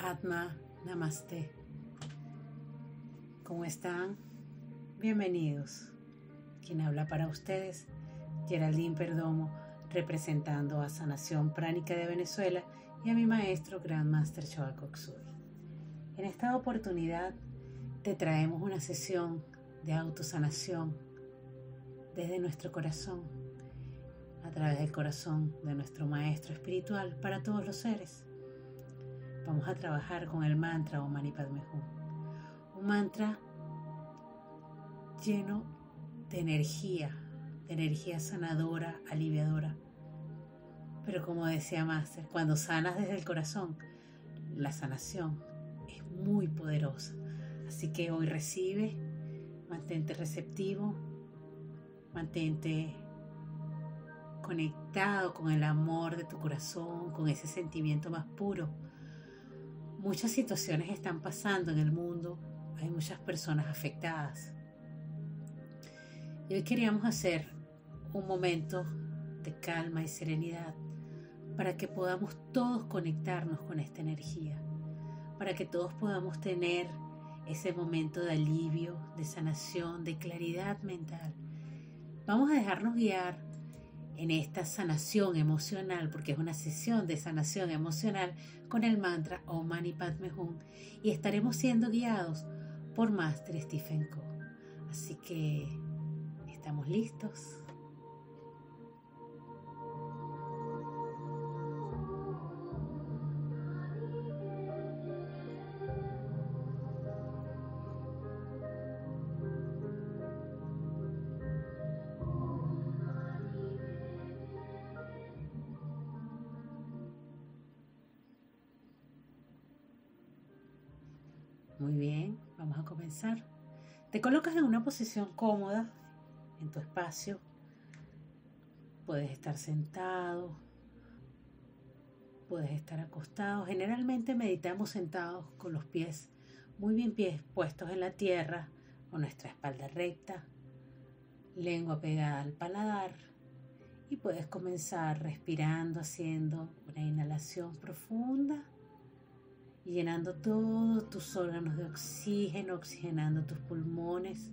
Atma Namaste. ¿Cómo están? Bienvenidos. Quien habla para ustedes, Geraldine Perdomo, representando a Sanación Pránica de Venezuela y a mi maestro Grand Master Choa Kok Sui. En esta oportunidad te traemos una sesión de autosanación desde nuestro corazón, a través del corazón de nuestro maestro espiritual para todos los seres. Vamos a trabajar con el mantra Om Mani Padme Hum, un mantra lleno de energía sanadora, aliviadora. Pero como decía Master, cuando sanas desde el corazón, la sanación es muy poderosa. Así que hoy recibe, mantente receptivo, mantente conectado con el amor de tu corazón, con ese sentimiento más puro. Muchas situaciones están pasando en el mundo, hay muchas personas afectadas. Y hoy queríamos hacer un momento de calma y serenidad para que podamos todos conectarnos con esta energía, para que todos podamos tener ese momento de alivio, de sanación, de claridad mental. Vamos a dejarnos guiar en esta sanación emocional, porque es una sesión de sanación emocional con el mantra Om Mani Padme Hum, y estaremos siendo guiados por Master Stephen Co. Así que, ¿estamos listos? Muy bien, vamos a comenzar. Te colocas en una posición cómoda en tu espacio. Puedes estar sentado, puedes estar acostado. Generalmente meditamos sentados con los pies muy bien puestos en la tierra, con nuestra espalda recta, lengua pegada al paladar, y puedes comenzar respirando, haciendo una inhalación profunda y llenando todos tus órganos de oxígeno, oxigenando tus pulmones.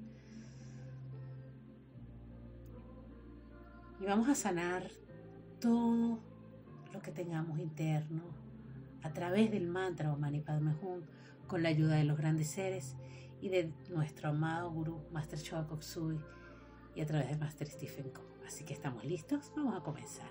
Y vamos a sanar todo lo que tengamos interno a través del mantra Om Mani Padme Hum, con la ayuda de los grandes seres y de nuestro amado Gurú Master Choa Kok Sui y a través de Master Stephen Co. Así que estamos listos, vamos a comenzar.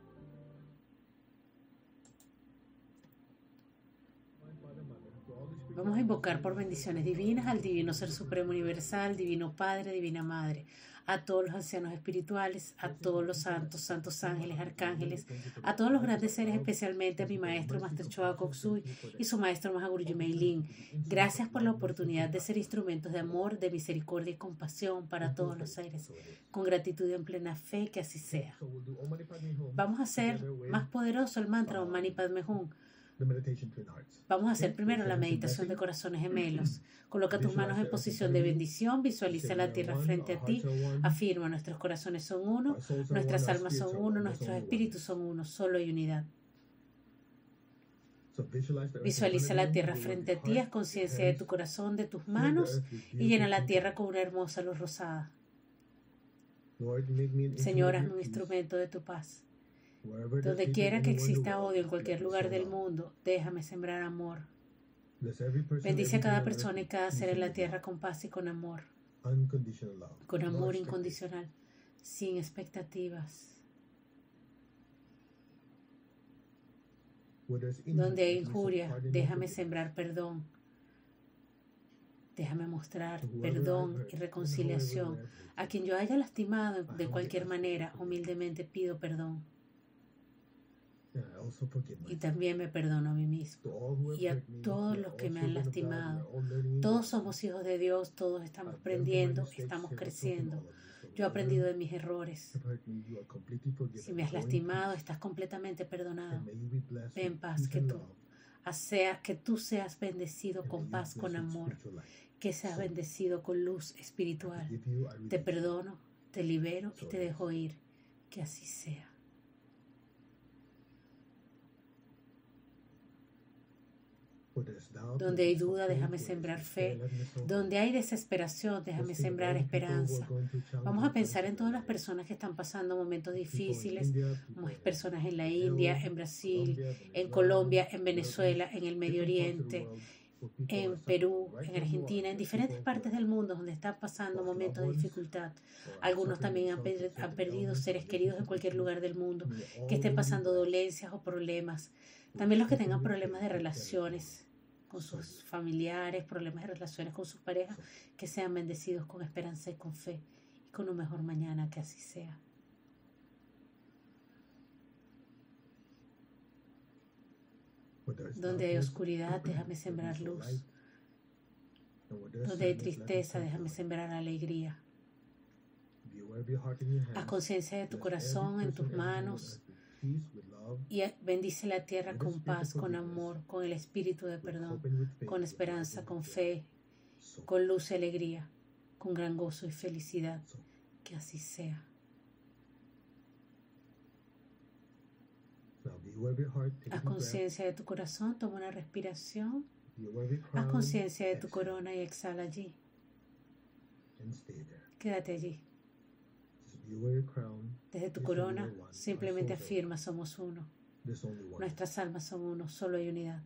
Vamos a invocar por bendiciones divinas al Divino Ser Supremo Universal, Divino Padre, Divina Madre, a todos los ancianos espirituales, a todos los santos ángeles, arcángeles, a todos los grandes seres, especialmente a mi maestro Master Choa Kok Sui y su maestro Mahaguru Meilin. Gracias por la oportunidad de ser instrumentos de amor, de misericordia y compasión para todos los seres. Con gratitud y en plena fe, que así sea. Vamos a hacer más poderoso el mantra Om Mani Padme Hum. Vamos a hacer primero la meditación de corazones gemelos. Coloca tus manos en posición de bendición, visualiza la tierra frente a ti, afirma: nuestros corazones son uno, nuestras almas son uno, nuestros espíritus son uno, solo hay unidad. Visualiza la tierra frente a ti, haz conciencia de tu corazón, de tus manos, y llena la tierra con una hermosa luz rosada. Señor, hazme un instrumento de tu paz. Donde quiera que exista odio en cualquier lugar del mundo, déjame sembrar amor. Bendice a cada persona y cada ser en la tierra con paz y con amor incondicional, sin expectativas. Donde hay injuria, déjame sembrar perdón. Déjame mostrar perdón y reconciliación. A quien yo haya lastimado de cualquier manera, humildemente pido perdón. Y también me perdono a mí mismo y a todos los que me han lastimado. Todos somos hijos de Dios, todos estamos aprendiendo, estamos creciendo. Yo he aprendido de mis errores. Si me has lastimado, estás completamente perdonado. Ve en paz, que tú seas bendecido con paz, con amor, que seas bendecido con luz espiritual. Te perdono, te libero y te dejo ir. Que así sea. Donde hay duda, déjame sembrar fe. Donde hay desesperación, déjame sembrar esperanza. Vamos a pensar en todas las personas que están pasando momentos difíciles, personas en la India, en Brasil, en Colombia, en Venezuela, en el Medio Oriente, en Perú, en Argentina, en diferentes partes del mundo donde están pasando momentos de dificultad. Algunos también han perdido seres queridos en cualquier lugar del mundo, que estén pasando dolencias o problemas. También los que tengan problemas de relaciones con sus familiares, problemas de relaciones con sus parejas, que sean bendecidos con esperanza y con fe y con un mejor mañana, que así sea. Donde hay oscuridad, déjame sembrar luz. Donde hay tristeza, déjame sembrar alegría. Haz conciencia de tu corazón en tus manos y bendice la tierra con paz, con amor, con el espíritu de perdón, con esperanza, con fe, con luz y alegría, con gran gozo y felicidad. Que así sea. Haz conciencia de tu corazón, toma una respiración. Haz conciencia de tu corona y exhala allí. Quédate allí. Desde tu corona, simplemente afirma: somos uno. Nuestras almas son uno, solo hay unidad.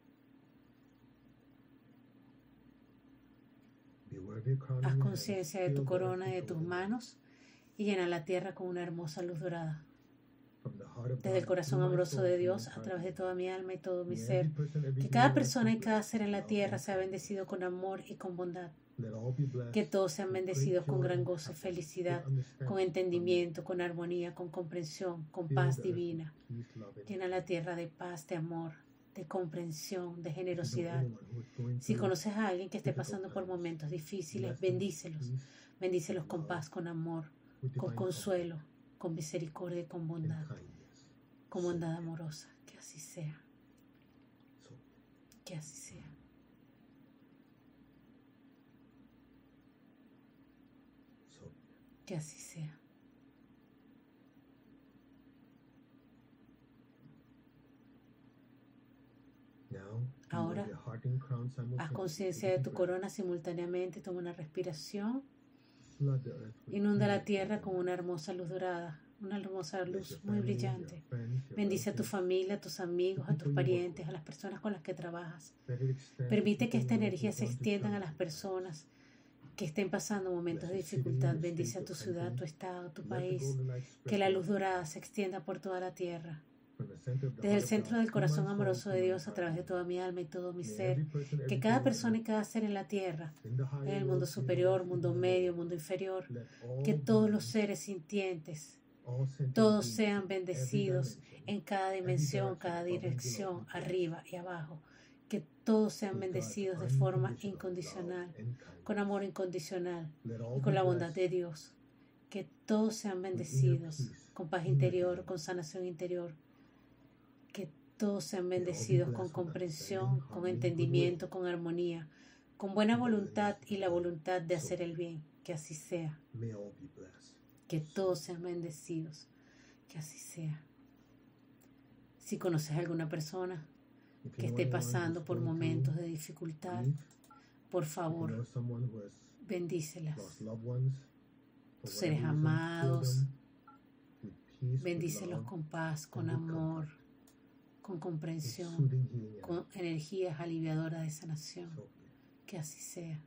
Haz conciencia de tu corona y de tus manos y llena la tierra con una hermosa luz dorada. Desde el corazón amoroso de Dios, a través de toda mi alma y todo mi ser, que cada persona y cada ser en la tierra sea bendecido con amor y con bondad. Que todos sean bendecidos con gran gozo y felicidad, con entendimiento, con armonía, con comprensión, con paz divina. Llena la tierra de paz, de amor, de comprensión, de generosidad. Si conoces a alguien que esté pasando por momentos difíciles, bendícelos. Bendícelos con paz, con amor, con consuelo, con misericordia y con bondad amorosa. Que así sea. Que así sea. Que así sea. Ahora, haz conciencia de tu corona simultáneamente. Toma una respiración. Inunda la tierra con una hermosa luz dorada, una hermosa luz muy brillante. Bendice a tu familia, a tus amigos, a tus parientes, a las personas con las que trabajas. Permite que esta energía se extienda a las personas que estén pasando momentos de dificultad. Bendice a tu ciudad, tu estado, tu país. Que la luz dorada se extienda por toda la tierra. Desde el centro del corazón amoroso de Dios, a través de toda mi alma y todo mi ser, que cada persona y cada ser en la tierra, en el mundo superior, mundo medio, mundo inferior, que todos los seres sintientes, todos sean bendecidos en cada dimensión, cada dirección, arriba y abajo. Que todos sean bendecidos de forma incondicional, con amor incondicional y con la bondad de Dios. Que todos sean bendecidos con paz interior, con sanación interior. Que todos sean bendecidos con comprensión, con entendimiento, con armonía, con buena voluntad y la voluntad de hacer el bien. Que así sea. Que todos sean bendecidos. Que así sea. Si conoces a alguna persona que esté pasando por momentos de dificultad, por favor, bendícelas. Tus seres amados, bendícelos con paz, con amor, con comprensión, con energías aliviadoras de sanación. Que así sea.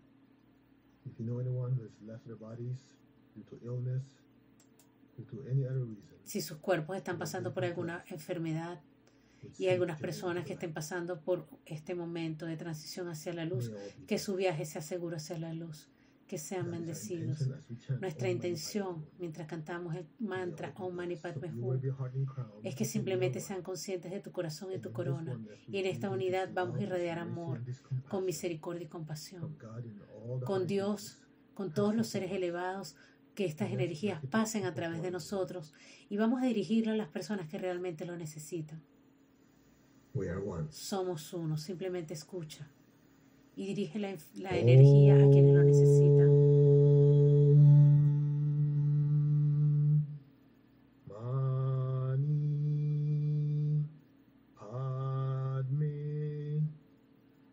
Si sus cuerpos están pasando por alguna enfermedad y hay algunas personas que estén pasando por este momento de transición hacia la luz, que su viaje sea seguro hacia la luz. Que sean bendecidos. Nuestra intención, mientras cantamos el mantra Om Mani Padme Hum, es que simplemente sean conscientes de tu corazón y tu corona. Y en esta unidad vamos a irradiar amor, con misericordia y compasión. Con Dios, con todos los seres elevados, que estas energías pasen a través de nosotros y vamos a dirigirlo a las personas que realmente lo necesitan. Somos uno, simplemente escucha y dirige la energía a quienes lo necesitan. Mani Padme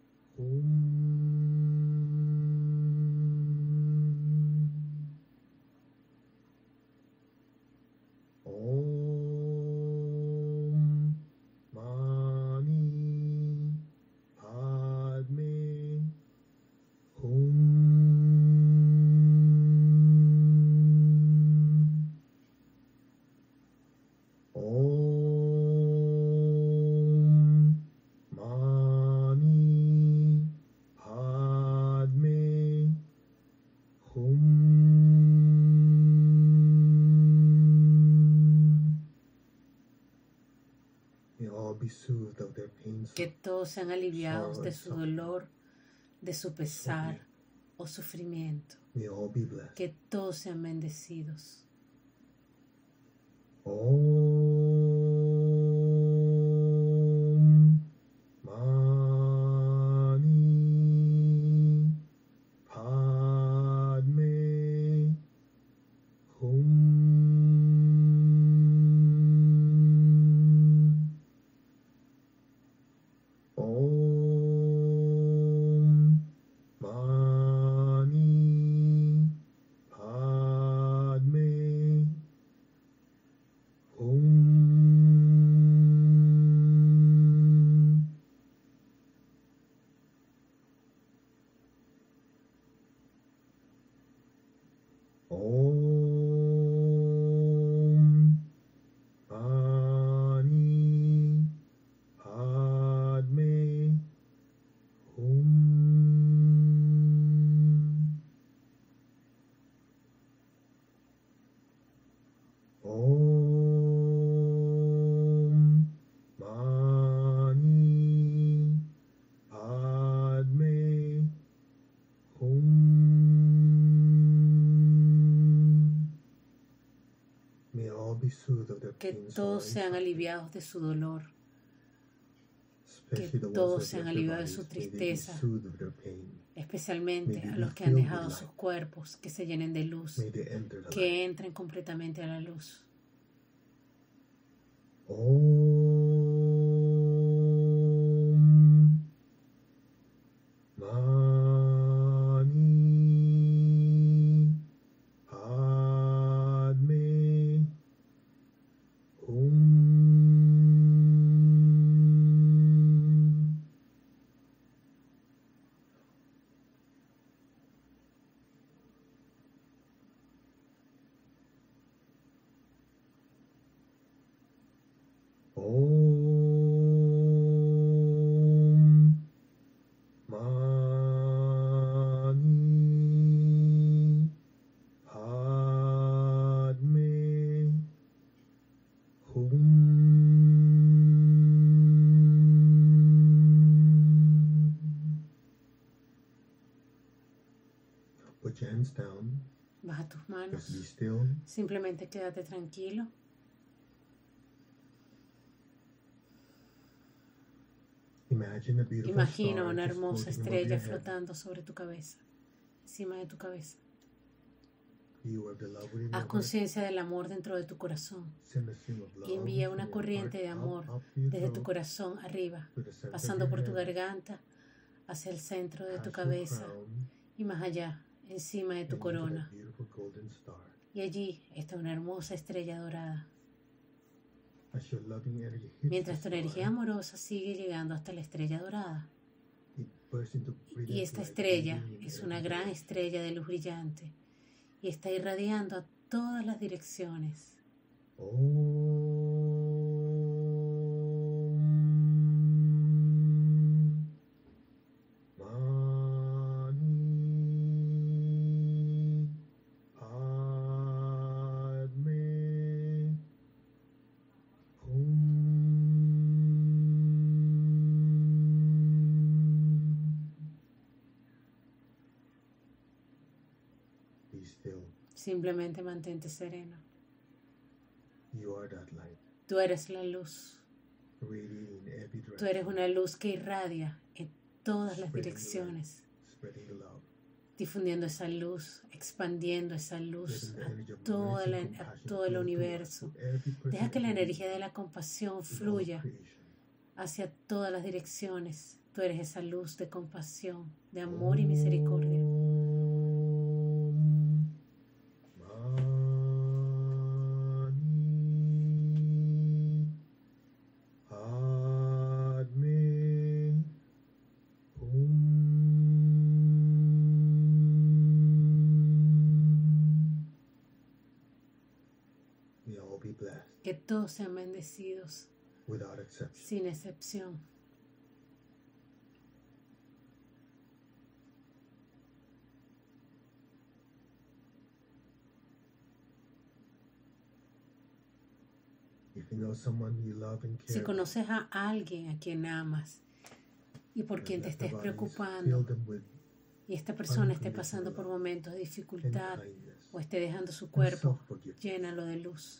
Que todos sean aliviados de su dolor, de su pesar o sufrimiento. Que todos sean bendecidos. Que todos sean aliviados de su dolor. Que todos sean aliviados de su tristeza, especialmente a los que han dejado sus cuerpos, que se llenen de luz, que entren completamente a la luz. Baja tus manos. Simplemente quédate tranquilo. Imagina una hermosa estrella flotando sobre tu cabeza, encima de tu cabeza. Haz conciencia del amor dentro de tu corazón y envía una corriente de amor desde tu corazón arriba, pasando por tu garganta hacia el centro de tu cabeza y más allá, encima de tu corona. Y allí está una hermosa estrella dorada. Mientras tu energía amorosa sigue llegando hasta la estrella dorada. Y esta estrella es una gran estrella de luz brillante y está irradiando a todas las direcciones. Simplemente mantente sereno. Tú eres la luz. Tú eres una luz que irradia en todas las direcciones, difundiendo esa luz, expandiendo esa luz a todo el universo. Deja que la energía de la compasión fluya hacia todas las direcciones. Tú eres esa luz de compasión, de amor y misericordia. Que todos sean bendecidos, sin excepción. Si conoces a alguien a quien amas y por quien te estés preocupando y esta persona esté pasando por momentos de dificultad o esté dejando su cuerpo, llénalo de luz.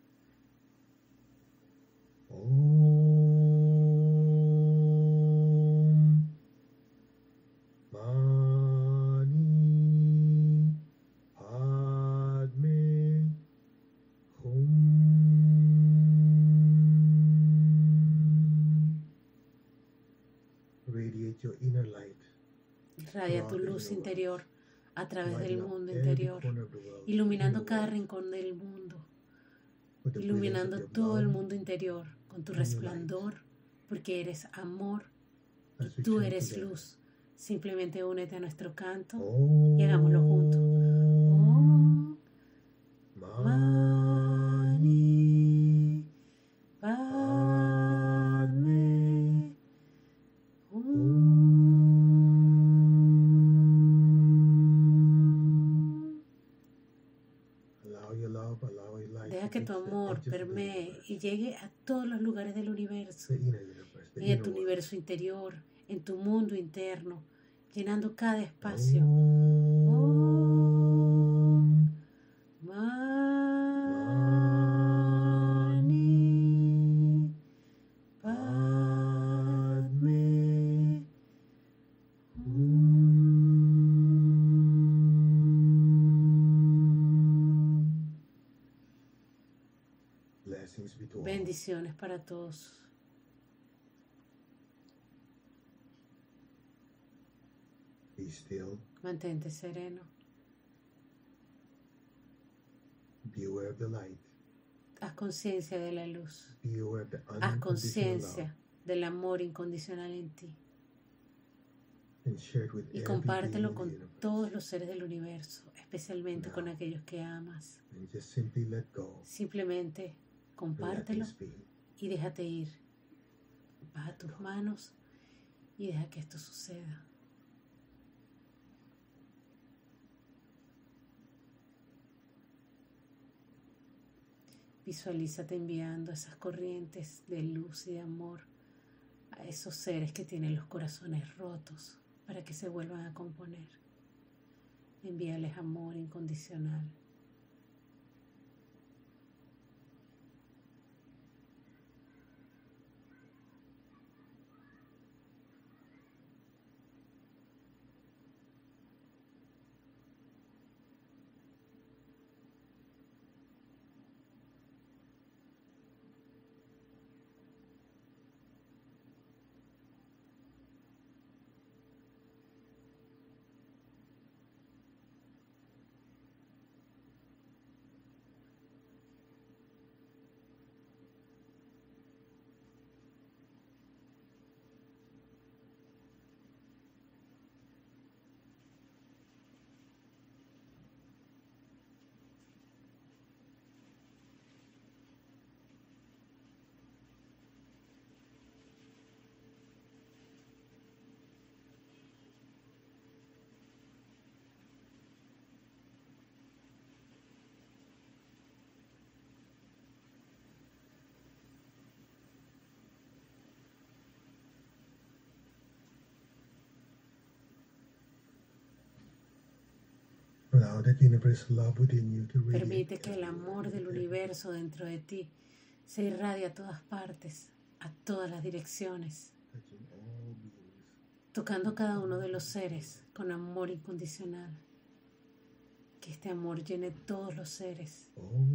Irradia tu luz interior a través del mundo interior, iluminando cada rincón del mundo, iluminando todo el mundo interior con tu resplandor, porque eres amor y tú eres luz. Simplemente únete a nuestro canto y hagámoslo juntos. Om Mani Padme Hum. Deja que tu amor permee y llegue a todos los lugares del universo, en tu universo interior, en tu mundo interno, llenando cada espacio. Om Mani Padme Hum. Bendiciones para todos. Mantente sereno. Haz conciencia de la luz. Haz conciencia del amor incondicional en ti. Y compártelo con todos los seres del universo, especialmente con aquellos que amas. Simplemente compártelo y déjate ir. Baja tus manos y deja que esto suceda. Visualízate enviando esas corrientes de luz y de amor a esos seres que tienen los corazones rotos para que se vuelvan a componer. Envíales amor incondicional. Permite que el amor del universo dentro de ti se irradie a todas partes, a todas las direcciones, tocando cada uno de los seres con amor incondicional. Que este amor llene todos los seres.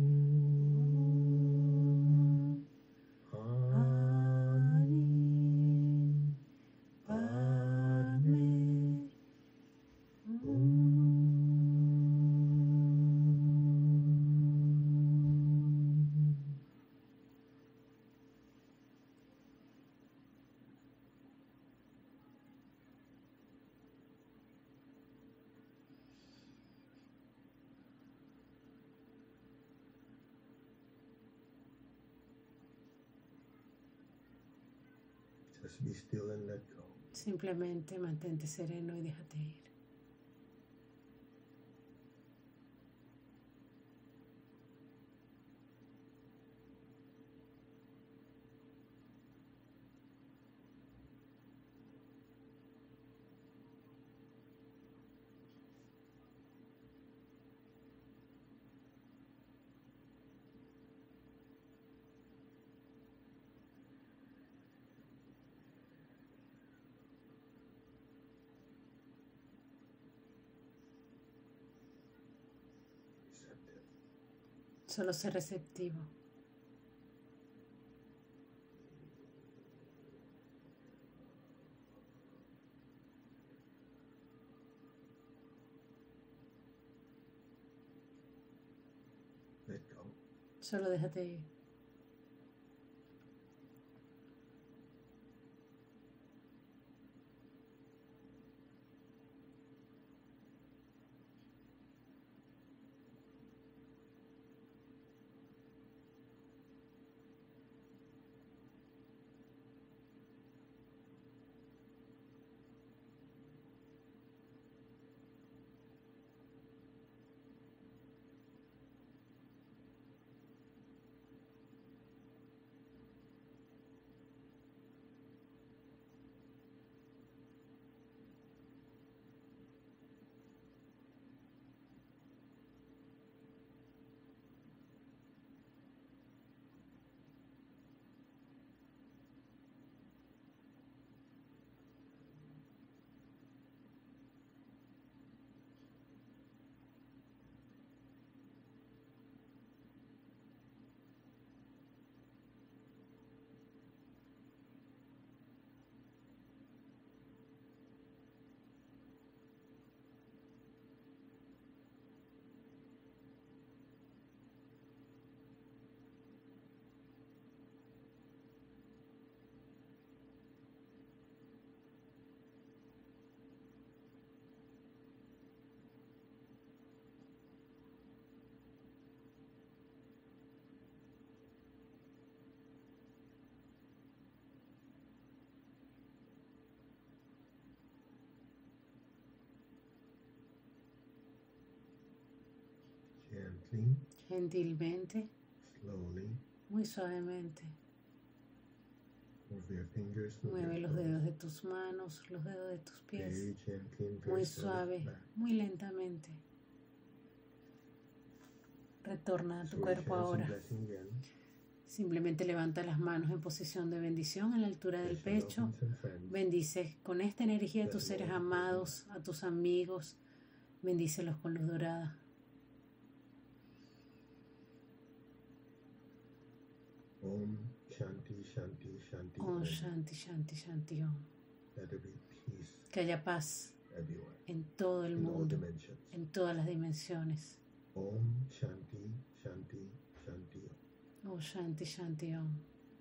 Simplemente mantente sereno y déjate ir. Solo sé receptivo. Let go. Solo déjate ir. Gently, Gentilmente, slowly, muy suavemente. move your fingers, move Mueve your los dedos toes. de tus manos, los dedos de tus pies. Very gently and very Muy slowly suave, back. muy lentamente. Retorna a tu Switch cuerpo hands in ahora. blessing again. Simplemente levanta las manos en posición de bendición a la altura del Bless your loved pecho. ones and friends. Bendice con esta energía a tus seres amados, a tus amigos. Bendícelos con luz dorada. Om Shanti Shanti Shanti Om Om. Shanti, Shanti, Shanti Om. Let there be peace Que haya paz everywhere, en todo el in all mundo, dimensions. en todas las dimensiones. Om Shanti Shanti Shanti Om. Om Shanti, Shanti Om.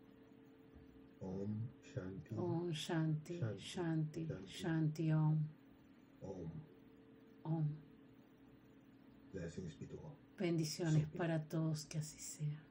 Om Shanti Om Shanti, Shanti, Shanti, Shanti. Shanti Om. Om. Om. Blessings be to all. Bendiciones So be. para todos, que así sea.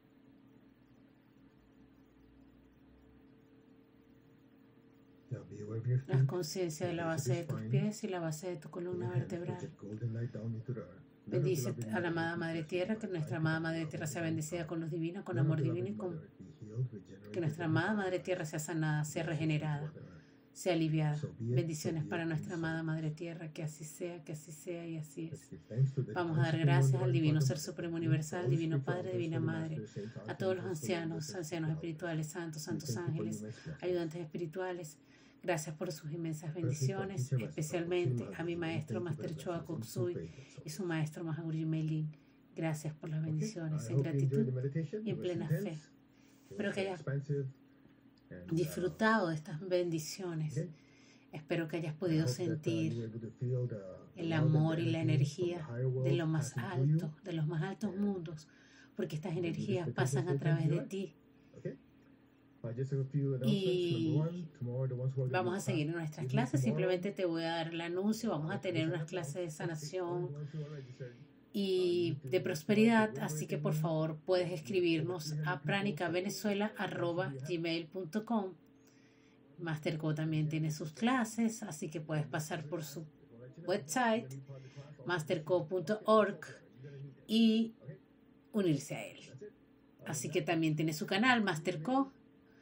Now be aware of your Haz feet. conciencia de la base de tus pies y la base de tu columna vertebral. Bendice a la amada Madre Tierra, que nuestra amada Madre Tierra sea bendecida con luz divina, con amor divino y con que nuestra amada Madre Tierra sea sanada, sea regenerada, sea aliviada. Bendiciones para nuestra amada Madre Tierra, que así sea y así es. Vamos a dar gracias al Divino Ser Supremo Universal, Divino Padre, Divina Madre, a todos los ancianos, ancianos espirituales, santos, santos ángeles, ayudantes espirituales. Gracias por sus inmensas bendiciones, especialmente a mi maestro Master Choa Kok Sui y su maestro Mahaguji Meilin. Gracias por las bendiciones, en gratitud y en plena fe. Espero que hayas disfrutado de estas bendiciones. Espero que hayas podido sentir el amor y la energía de lo más alto, de los más altos mundos, porque estas energías pasan a través de ti. Y vamos a seguir en nuestras clases. Simplemente te voy a dar el anuncio. Vamos a tener unas clases de sanación y de prosperidad, así que por favor puedes escribirnos a pranicavenezuela@gmail.com. Master Co también tiene sus clases, así que puedes pasar por su website masterco.org y unirse a él. Así que también tiene su canal masterco.org,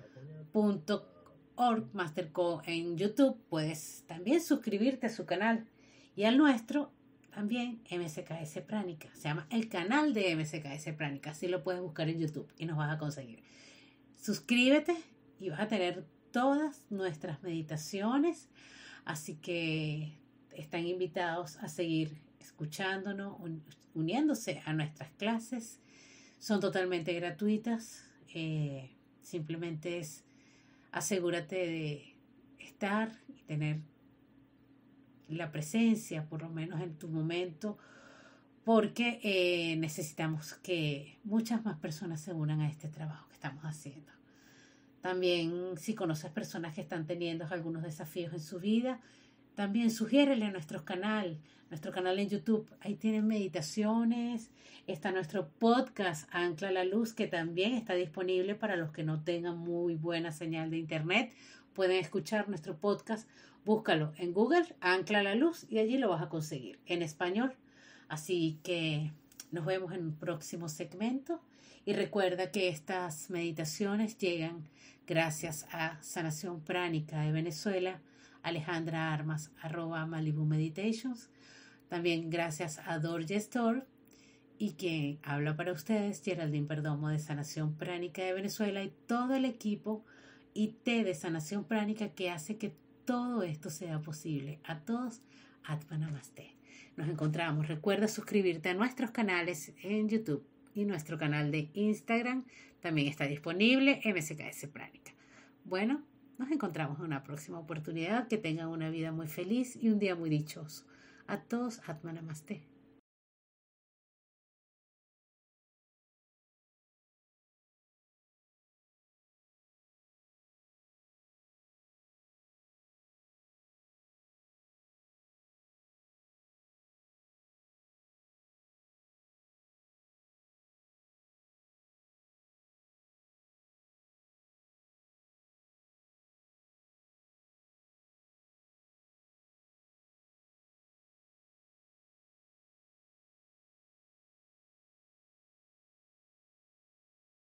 Masterco en YouTube. Puedes también suscribirte a su canal y al nuestro también, MSKS Pránica. Se llama el canal de MSKS Pránica. Así lo puedes buscar en YouTube y nos vas a conseguir. Suscríbete y vas a tener todas nuestras meditaciones. Así que están invitados a seguir escuchándonos, uniéndose a nuestras clases Son totalmente gratuitas. Simplemente asegúrate de estar y tener la presencia, por lo menos en tu momento, porque necesitamos que muchas más personas se unan a este trabajo que estamos haciendo. También, si conoces personas que están teniendo algunos desafíos en su vida, también sugiérele nuestro canal en YouTube. Ahí tienen meditaciones. Está nuestro podcast Ancla la Luz, que también está disponible para los que no tengan muy buena señal de internet. Pueden escuchar nuestro podcast. Búscalo en Google, Ancla la Luz, y allí lo vas a conseguir en español. Así que nos vemos en un próximo segmento. Y recuerda que estas meditaciones llegan gracias a Sanación Pránica de Venezuela, Alejandra Armas, @Malibu Meditations. También gracias a Dorje Store, y quien habla para ustedes, Geraldine Perdomo de Sanación Pránica de Venezuela, y todo el equipo IT de Sanación Pránica que hace que todo esto sea posible. A todos, Atma Namaste. Nos encontramos. Recuerda suscribirte a nuestros canales en YouTube y nuestro canal de Instagram. También está disponible MSKS Pránica. Bueno, nos encontramos en una próxima oportunidad. Que tengan una vida muy feliz y un día muy dichoso. A todos, Atma Namaste.